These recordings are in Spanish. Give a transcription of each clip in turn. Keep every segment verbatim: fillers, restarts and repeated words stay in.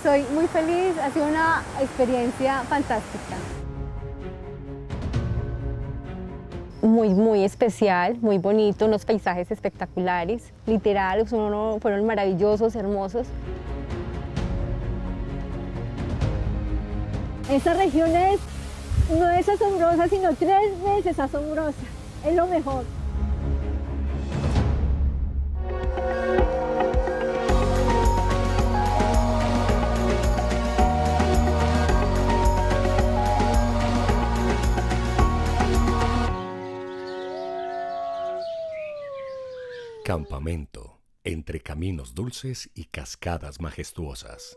Soy muy feliz, ha sido una experiencia fantástica. Muy, muy especial, muy bonito, unos paisajes espectaculares, literal, fueron maravillosos, hermosos. Esta región es, no es asombrosa, sino tres veces asombrosa, es lo mejor. Campamento, entre caminos dulces y cascadas majestuosas.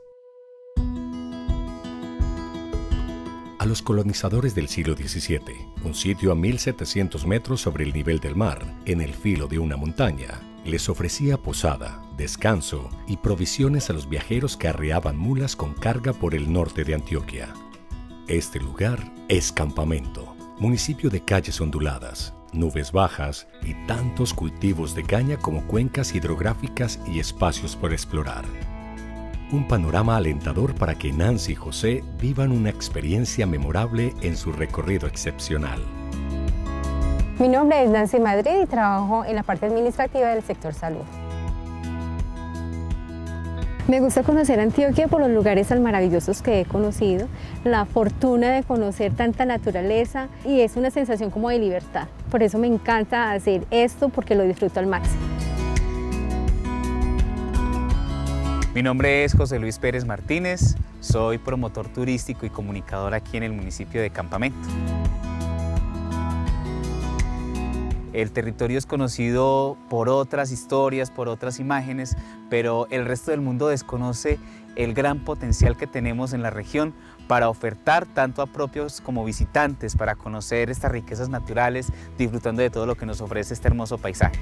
A los colonizadores del siglo diecisiete, un sitio a mil setecientos metros sobre el nivel del mar, en el filo de una montaña, les ofrecía posada, descanso y provisiones a los viajeros que arreaban mulas con carga por el norte de Antioquia. Este lugar es Campamento, municipio de calles onduladas, nubes bajas y tantos cultivos de caña como cuencas hidrográficas y espacios por explorar. Un panorama alentador para que Nancy y José vivan una experiencia memorable en su recorrido excepcional. Mi nombre es Nancy Madrid y trabajo en la parte administrativa del sector salud. Me gusta conocer Antioquia por los lugares tan maravillosos que he conocido, la fortuna de conocer tanta naturaleza y es una sensación como de libertad. Por eso me encanta hacer esto porque lo disfruto al máximo. Mi nombre es José Luis Pérez Martínez, soy promotor turístico y comunicador aquí en el municipio de Campamento. El territorio es conocido por otras historias, por otras imágenes, pero el resto del mundo desconoce el gran potencial que tenemos en la región para ofertar tanto a propios como visitantes, para conocer estas riquezas naturales, disfrutando de todo lo que nos ofrece este hermoso paisaje.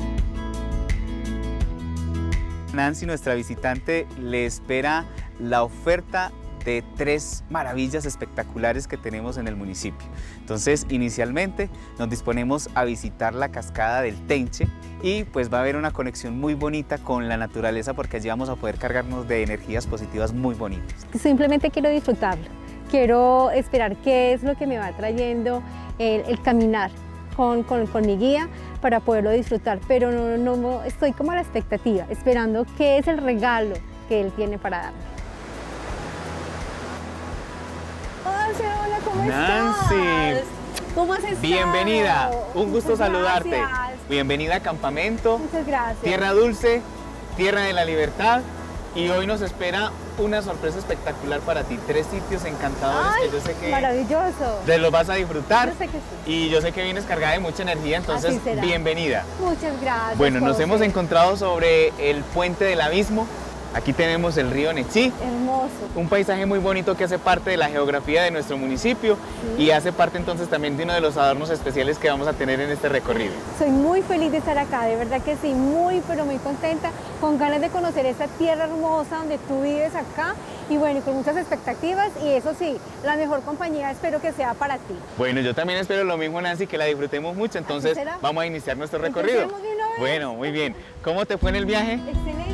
Nancy, nuestra visitante, le espera la oferta de tres maravillas espectaculares que tenemos en el municipio. Entonces, inicialmente nos disponemos a visitar la cascada del Tenche y pues va a haber una conexión muy bonita con la naturaleza porque allí vamos a poder cargarnos de energías positivas muy bonitas. Simplemente quiero disfrutarlo, quiero esperar qué es lo que me va trayendo el, el caminar con, con, con mi guía para poderlo disfrutar, pero no, no, no estoy como a la expectativa, esperando qué es el regalo que él tiene para darme. Hola, ¿cómo Nancy, estás? ¿Cómo has estado? Bienvenida, un gusto Muchas saludarte. Gracias. Bienvenida a Campamento. Muchas gracias. Tierra dulce, tierra de la libertad. Y hoy nos espera una sorpresa espectacular para ti. Tres sitios encantadores. Ay, que yo sé que maravilloso. te los vas a disfrutar. Yo sé que sí. Y yo sé que vienes cargada de mucha energía, entonces Así será. bienvenida. Muchas gracias. Bueno, nos José. hemos encontrado sobre el puente del Abismo. Aquí tenemos el río Nechí, Hermoso. un paisaje muy bonito que hace parte de la geografía de nuestro municipio Sí. y hace parte entonces también de uno de los adornos especiales que vamos a tener en este recorrido. Soy muy feliz de estar acá, de verdad que sí, muy pero muy contenta, con ganas de conocer esta tierra hermosa donde tú vives acá y bueno, y con muchas expectativas y eso sí, la mejor compañía espero que sea para ti. Bueno, yo también espero lo mismo, Nancy, que la disfrutemos mucho, entonces será. vamos a iniciar nuestro recorrido. Empecemos de una vez. Bueno, muy bien. ¿Cómo te fue en el viaje? Excelente.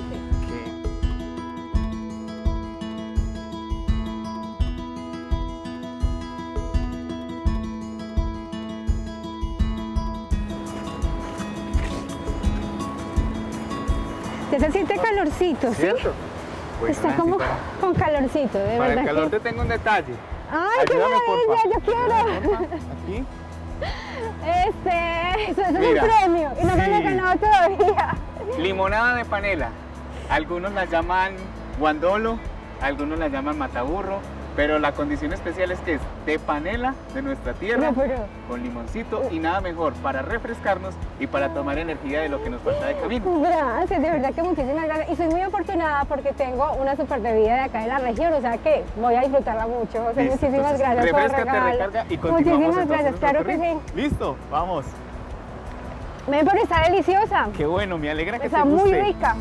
Ya se siente calorcito, ¿sí? ¿Cierto? Bueno, Está Nancy, como para, con calorcito, de para verdad el calor que... te tengo un detalle. ¡Ay, qué Ayúdame, porfa. maravilla! ¡Yo quiero! Porfa, aquí. Este, eso, eso es Mira, un premio y no me lo he sí. ganado todavía. Limonada de panela. Algunos la llaman guandolo, algunos la llaman mataburro, pero la condición especial es que es de panela de nuestra tierra, No, pero- con limoncito y nada mejor para refrescarnos y para tomar energía de lo que nos falta de camino. Gracias, de verdad que muchísimas gracias. Y soy muy afortunada porque tengo una super bebida de acá de la región, o sea que voy a disfrutarla mucho. José, Listo, muchísimas entonces, gracias por el refrescate, regalo. recarga y continuamos Muchísimas entonces gracias, nuestro claro que recorrido. sí. Listo, vamos. Ven, pero está deliciosa. Qué bueno, me alegra que Está te muy guste. rica.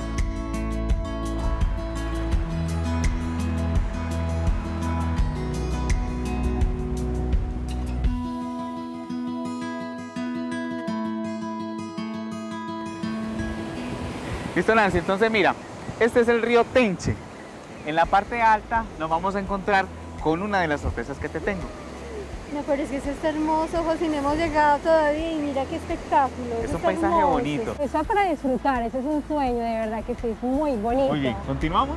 Listo, Nancy, entonces mira, este es el río Tenche. En la parte alta nos vamos a encontrar con una de las sorpresas que te tengo. No, pero es que eso está hermoso, José, no hemos llegado todavía y mira qué espectáculo. Es un está paisaje hermoso. bonito. Eso es para disfrutar, eso es un sueño, de verdad que sí, es muy bonito. Muy bien, ¿continuamos?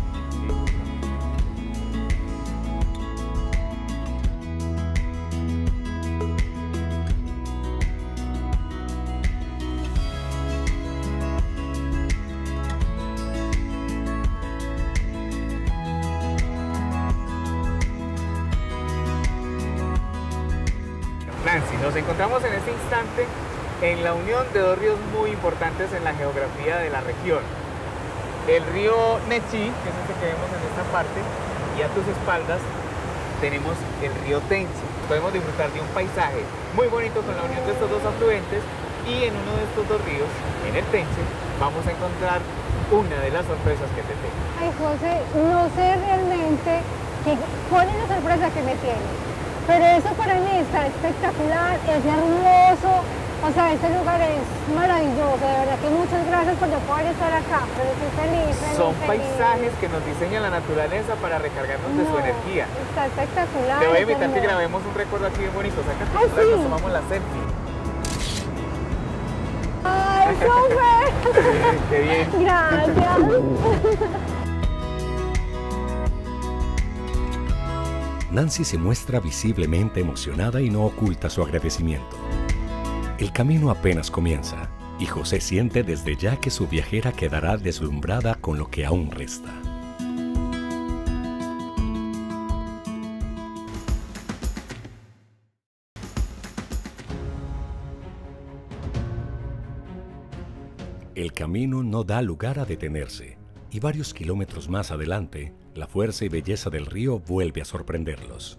Nancy, nos encontramos en este instante en la unión de dos ríos muy importantes en la geografía de la región. El río Nechí, que es el que vemos en esta parte, y a tus espaldas tenemos el río Tenche. Podemos disfrutar de un paisaje muy bonito con la unión de estos dos afluentes, y en uno de estos dos ríos, en el Tenche, vamos a encontrar una de las sorpresas que te tengo. Ay, José, no sé realmente qué, cuál es la sorpresa que me tiene. Pero eso para mí está espectacular, es hermoso, o sea, este lugar es maravilloso, de verdad que muchas gracias por yo poder estar acá, pero estoy feliz, feliz, Son feliz. paisajes que nos diseña la naturaleza para recargarnos de No, su energía. Está espectacular. Te voy a es invitar que hermoso. grabemos un recuerdo aquí bien bonito, saca tu Ay, celular y sí. nos tomamos la selfie. ¡Ay, súper! Qué bien. Gracias. Nancy se muestra visiblemente emocionada y no oculta su agradecimiento. El camino apenas comienza y José siente desde ya que su viajera quedará deslumbrada con lo que aún resta. El camino no da lugar a detenerse y varios kilómetros más adelante, la fuerza y belleza del río vuelve a sorprenderlos.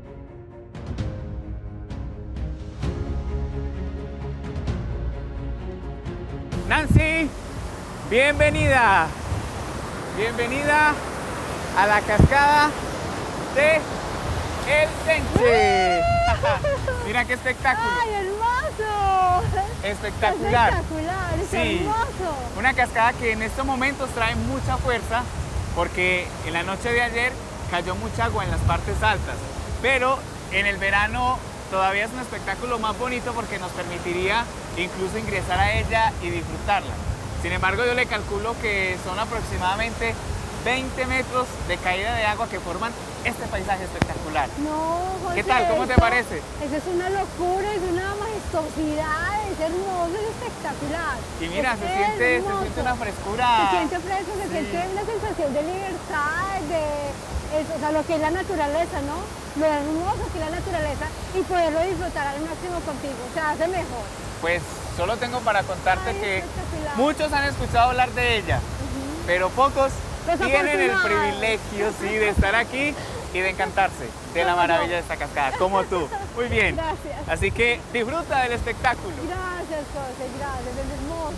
Nancy, bienvenida. Bienvenida a la cascada de El Tenche. Mira qué espectáculo. ¡Ay, hermoso! Espectacular. Espectacular, es Sí. hermoso. Una cascada que en estos momentos trae mucha fuerza porque en la noche de ayer cayó mucha agua en las partes altas, pero en el verano todavía es un espectáculo más bonito porque nos permitiría incluso ingresar a ella y disfrutarla. Sin embargo, yo le calculo que son aproximadamente veinte metros de caída de agua que forman este paisaje espectacular. No, José, ¿Qué tal? ¿Cómo te eso- parece? Eso es una locura, es una majestuosidad, es hermoso, es espectacular. Y mira, Es se siente, se hermoso. siente una frescura. Se siente fresco, se Sí. siente una sensación de libertad, de eso, o sea, lo que es la naturaleza, ¿no? Lo hermoso que es la naturaleza y poderlo disfrutar al máximo contigo, o sea, hace mejor. Pues solo tengo para contarte Ay, que espectacular. muchos han escuchado hablar de ella, pero pocos Los tienen el afortunados. privilegio, sí, de estar aquí y de encantarse de la Como maravilla yo. de esta cascada, como tú. Muy bien. Gracias. Así que disfruta del espectáculo. Gracias, José, gracias, es hermoso.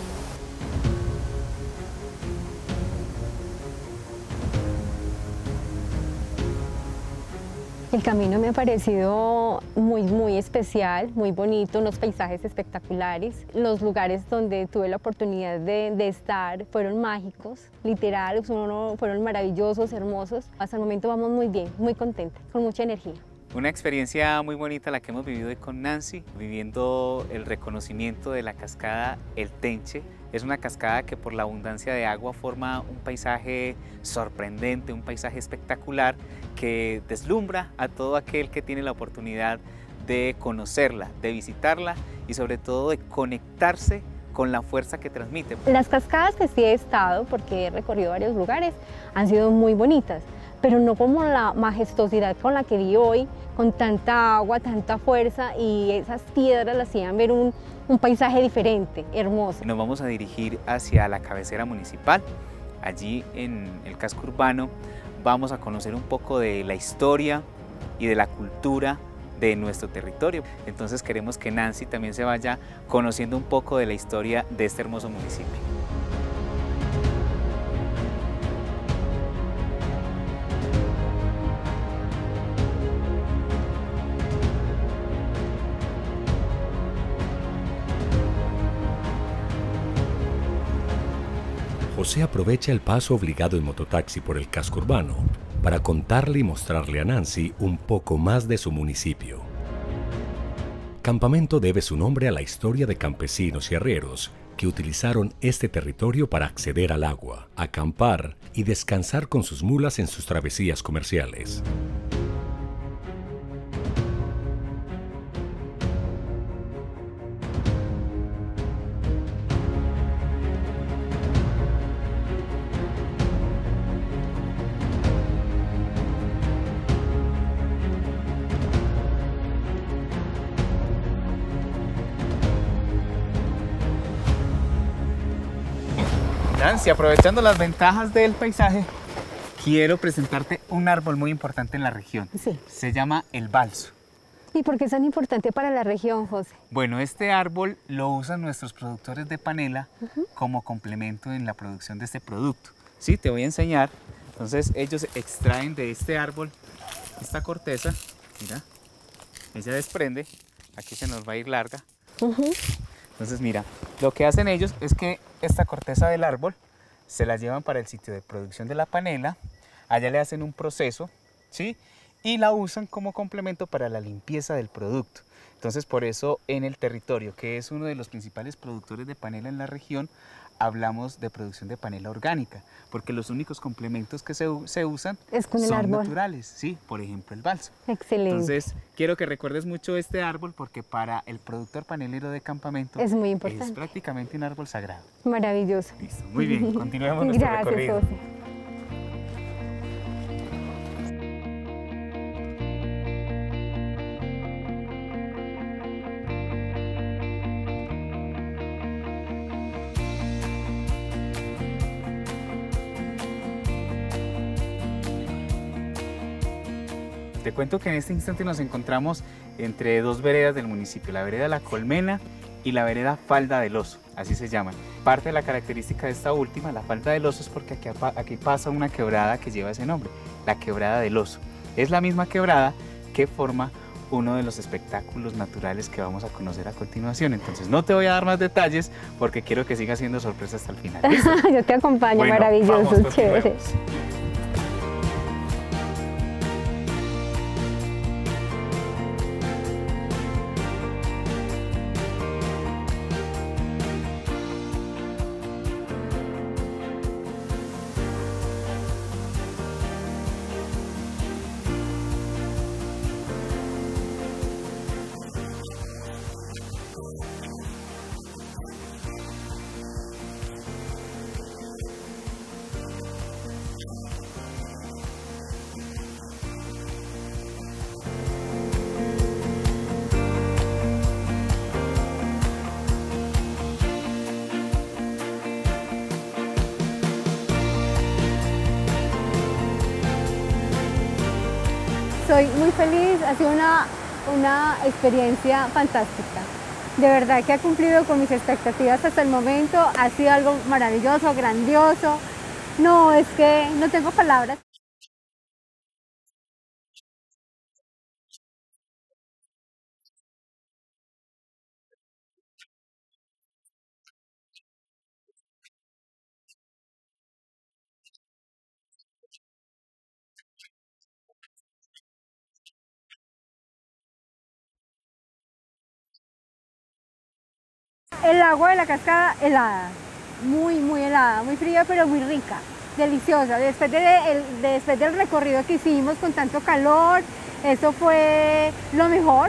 El camino me ha parecido muy, muy especial, muy bonito, unos paisajes espectaculares. Los lugares donde tuve la oportunidad de, de estar fueron mágicos, literal, fueron, fueron maravillosos, hermosos. Hasta el momento vamos muy bien, muy contentos, con mucha energía. Una experiencia muy bonita la que hemos vivido hoy con Nancy, viviendo el reconocimiento de la cascada El Tenche. Es una cascada que por la abundancia de agua forma un paisaje sorprendente, un paisaje espectacular que deslumbra a todo aquel que tiene la oportunidad de conocerla, de visitarla y sobre todo de conectarse con la fuerza que transmite. Las cascadas que sí he estado, porque he recorrido varios lugares, han sido muy bonitas, pero no como la majestuosidad con la que vi hoy, con tanta agua, tanta fuerza, y esas piedras las hacían ver un, un paisaje diferente, hermoso. Nos vamos a dirigir hacia la cabecera municipal. Allí en el casco urbano vamos a conocer un poco de la historia y de la cultura de nuestro territorio. Entonces queremos que Nancy también se vaya conociendo un poco de la historia de este hermoso municipio. José aprovecha el paso obligado en mototaxi por el casco urbano para contarle y mostrarle a Nancy un poco más de su municipio. Campamento debe su nombre a la historia de campesinos y arrieros que utilizaron este territorio para acceder al agua, acampar y descansar con sus mulas en sus travesías comerciales. Nancy, aprovechando las ventajas del paisaje, quiero presentarte un árbol muy importante en la región. Sí. Se llama el balso. ¿Y por qué es tan importante para la región, José? Bueno, este árbol lo usan nuestros productores de panela uh-huh. como complemento en la producción de este producto. Sí, te voy a enseñar. Entonces ellos extraen de este árbol esta corteza. Mira, ella desprende. Aquí se nos va a ir larga. Uh-huh. Entonces mira, lo que hacen ellos es que esta corteza del árbol se la llevan para el sitio de producción de la panela, allá le hacen un proceso, ¿sí? Y la usan como complemento para la limpieza del producto. Entonces por eso en el territorio, que es uno de los principales productores de panela en la región, hablamos de producción de panela orgánica, porque los únicos complementos que se, se usan es con el son árbol. naturales, sí, por ejemplo el balso. Excelente. Entonces quiero que recuerdes mucho este árbol porque para el productor panelero de campamento es muy importante. Es prácticamente un árbol sagrado. Maravilloso. Listo, muy bien, continuemos nuestro Gracias, recorrido. José. Te cuento que en este instante nos encontramos entre dos veredas del municipio, la vereda La Colmena y la vereda Falda del Oso, así se llaman. Parte de la característica de esta última, la Falda del Oso, es porque aquí, aquí pasa una quebrada que lleva ese nombre, la Quebrada del Oso. Es la misma quebrada que forma uno de los espectáculos naturales que vamos a conocer a continuación. Entonces no te voy a dar más detalles porque quiero que siga siendo sorpresa hasta el final. Yo te acompaño, bueno, maravilloso, vamos, chévere. Estoy muy feliz, ha sido una, una experiencia fantástica. De verdad que ha cumplido con mis expectativas hasta el momento, ha sido algo maravilloso, grandioso. No, es que no tengo palabras. El agua de la cascada helada, muy muy helada, muy fría pero muy rica, deliciosa. Después, de, el, de, después del recorrido que hicimos con tanto calor, eso fue lo mejor.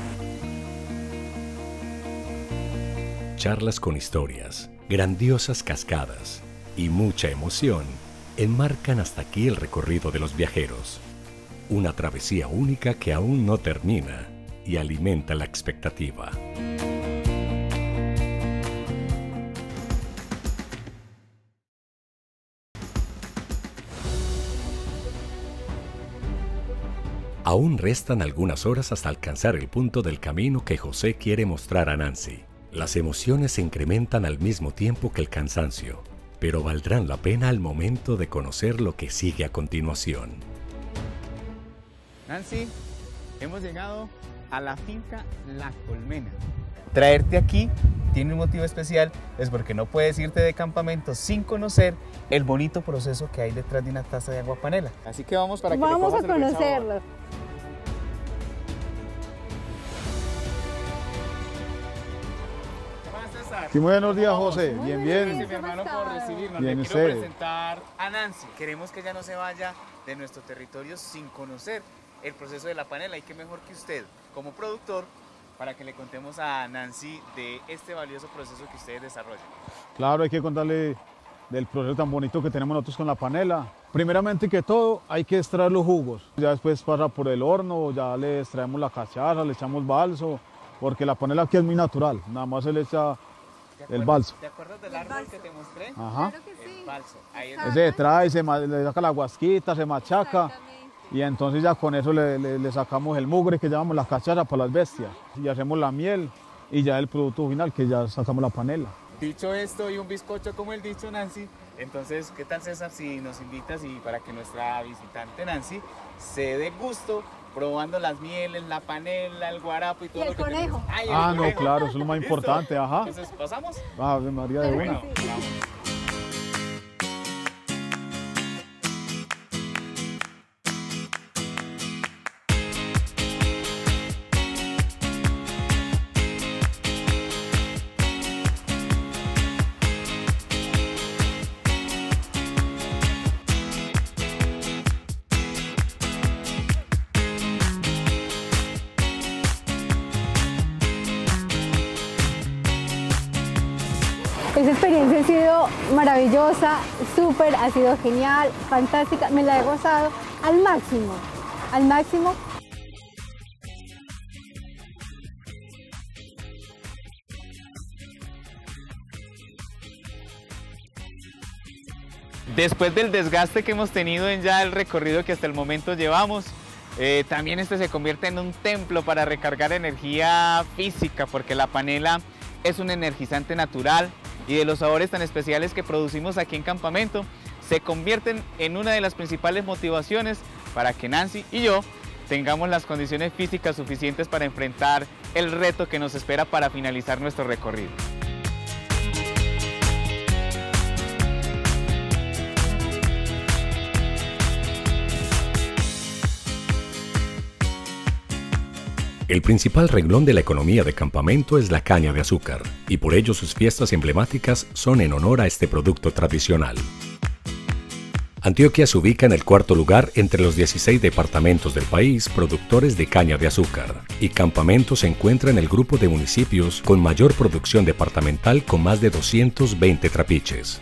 Charlas con historias, grandiosas cascadas y mucha emoción enmarcan hasta aquí el recorrido de los viajeros. Una travesía única que aún no termina y alimenta la expectativa. Aún restan algunas horas hasta alcanzar el punto del camino que José quiere mostrar a Nancy. Las emociones se incrementan al mismo tiempo que el cansancio, pero valdrán la pena al momento de conocer lo que sigue a continuación. Nancy, hemos llegado a la finca La Colmena. Traerte aquí tiene un motivo especial, es porque no puedes irte de campamento sin conocer el bonito proceso que hay detrás de una taza de agua panela. Así que vamos para que vamos le a conocerlo. Sí, muy buenos días, José. Muy bien, bien. bien. Gracias, mi hermano, por recibirnos. Bien, Le quiero usted. presentar a Nancy. Queremos que ella no se vaya de nuestro territorio sin conocer el proceso de la panela. Y qué mejor que usted, como productor, para que le contemos a Nancy de este valioso proceso que ustedes desarrollan. Claro, hay que contarle del proceso tan bonito que tenemos nosotros con la panela. Primeramente que todo, hay que extraer los jugos. Ya después pasa por el horno, ya le extraemos la cacharra, le echamos balso, porque la panela aquí es muy natural, nada más se le echa el balso. ¿Te acuerdas del árbol que te mostré? Ajá. Claro que sí. El balso. Ahí es Ese trae, se ma- le saca la guasquita, se machaca y entonces ya con eso le, le- le sacamos el mugre que llamamos la cacharra para las bestias y hacemos la miel y ya el producto final que ya sacamos la panela. Dicho esto y un bizcocho como el dicho Nancy, entonces, ¿qué tal, César, si nos invitas y para que nuestra visitante Nancy se dé gusto probando las mieles, la panela, el guarapo y todo Y el lo que conejo. tenemos? Ay, el Ah, no, conejo. claro, eso es lo más ¿Listo? importante, ajá. Entonces, ¿pasamos? Ave María de Claro una. que sí. Vamos. Esa experiencia ha sido maravillosa, súper, ha sido genial, fantástica, me la he gozado al máximo, al máximo. Después del desgaste que hemos tenido en ya el recorrido que hasta el momento llevamos, eh, también este se convierte en un templo para recargar energía física, porque la panela es un energizante natural y de los sabores tan especiales que producimos aquí en campamento, se convierten en una de las principales motivaciones para que Nancy y yo tengamos las condiciones físicas suficientes para enfrentar el reto que nos espera para finalizar nuestro recorrido. El principal renglón de la economía de campamento es la caña de azúcar, y por ello sus fiestas emblemáticas son en honor a este producto tradicional. Antioquia se ubica en el cuarto lugar entre los dieciséis departamentos del país productores de caña de azúcar, y Campamento se encuentra en el grupo de municipios con mayor producción departamental con más de doscientos veinte trapiches.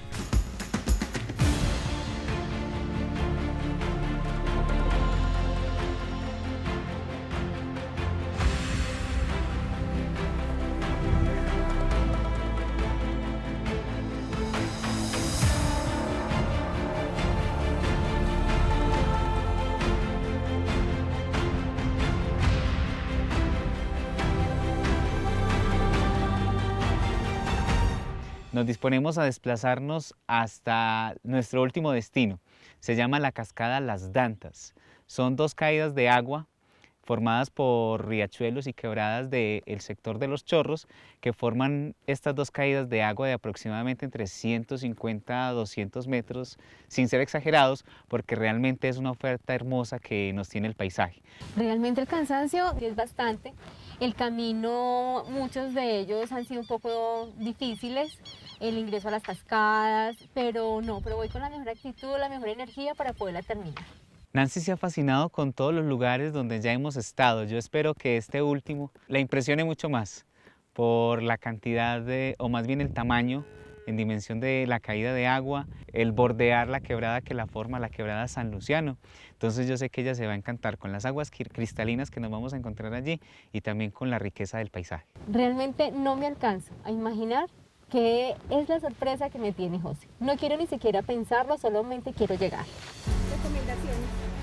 Nos disponemos a desplazarnos hasta nuestro último destino. Se llama la cascada Las Dantas. Son dos caídas de agua formadas por riachuelos y quebradas del sector de Los Chorros, que forman estas dos caídas de agua de aproximadamente entre ciento cincuenta a doscientos metros, sin ser exagerados, porque realmente es una oferta hermosa que nos tiene el paisaje. Realmente el cansancio es bastante, el camino, muchos de ellos han sido un poco difíciles, el ingreso a las cascadas, pero no, pero voy con la mejor actitud, la mejor energía para poderla terminar. Nancy se ha fascinado con todos los lugares donde ya hemos estado. Yo espero que este último la impresione mucho más por la cantidad de, o más bien el tamaño en dimensión de la caída de agua, el bordear la quebrada que la forma, la quebrada San Luciano. Entonces yo sé que ella se va a encantar con las aguas cristalinas que nos vamos a encontrar allí y también con la riqueza del paisaje. Realmente no me alcanzo a imaginar qué es la sorpresa que me tiene José. No quiero ni siquiera pensarlo, solamente quiero llegar. Recomendaciones.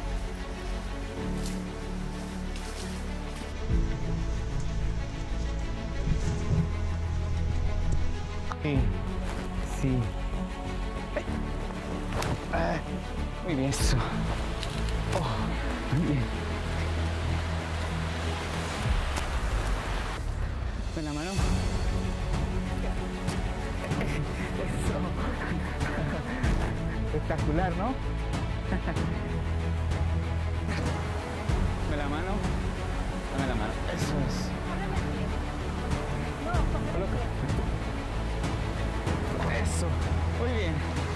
Sí, sí. Ah, muy bien eso. Oh, muy bien. Con la mano. Espectacular, ¿no? Dame la mano. Dame la mano. Eso es. Eso. Muy bien.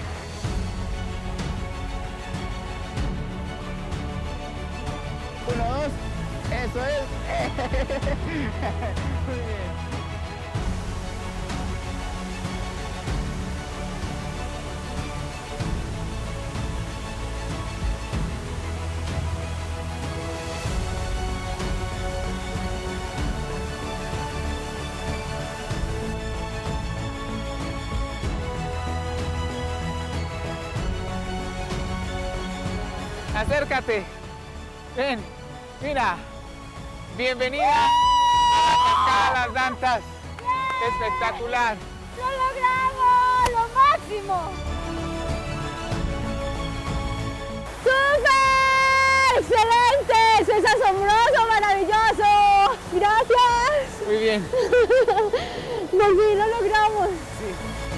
Uno, dos. Eso es. Muy bien. Acércate. Ven, mira. Bienvenida a la Cascada Las Dantas. Espectacular. ¡Lo logramos! ¡Lo máximo! ¡Súper! ¡Excelente! ¡Eso es asombroso, maravilloso! ¡Gracias! Muy bien. Por fin lo logramos. Sí.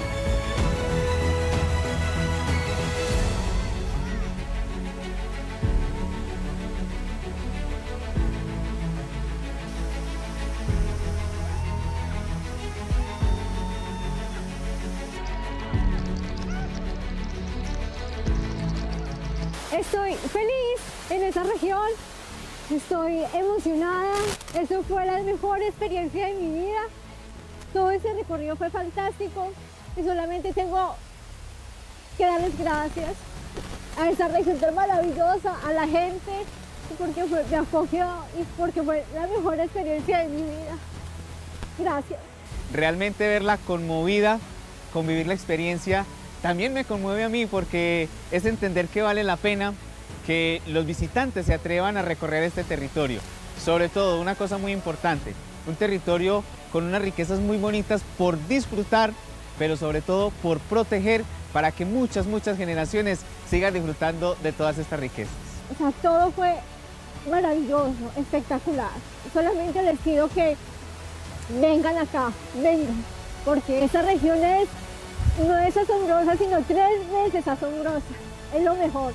Estoy feliz en esta región, estoy emocionada, eso fue la mejor experiencia de mi vida, todo ese recorrido fue fantástico y solamente tengo que darles gracias a esta región tan maravillosa, a la gente, porque fue, me acogió y porque fue la mejor experiencia de mi vida. Gracias. Realmente verla conmovida, convivir la experiencia, también me conmueve a mí porque es entender que vale la pena que los visitantes se atrevan a recorrer este territorio. Sobre todo, una cosa muy importante, un territorio con unas riquezas muy bonitas por disfrutar, pero sobre todo por proteger para que muchas, muchas generaciones sigan disfrutando de todas estas riquezas. O sea, todo fue maravilloso, espectacular. Solamente les pido que vengan acá, vengan, porque esta región es no es asombrosa, sino tres veces asombrosa. Es lo mejor.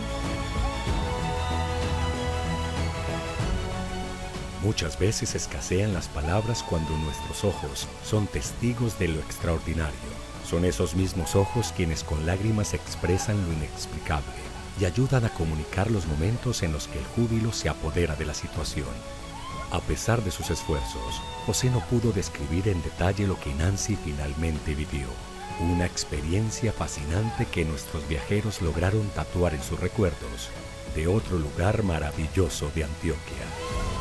Muchas veces escasean las palabras cuando nuestros ojos son testigos de lo extraordinario. Son esos mismos ojos quienes con lágrimas expresan lo inexplicable y ayudan a comunicar los momentos en los que el júbilo se apodera de la situación. A pesar de sus esfuerzos, José no pudo describir en detalle lo que Nancy finalmente vivió. Una experiencia fascinante que nuestros viajeros lograron tatuar en sus recuerdos de otro lugar maravilloso de Antioquia.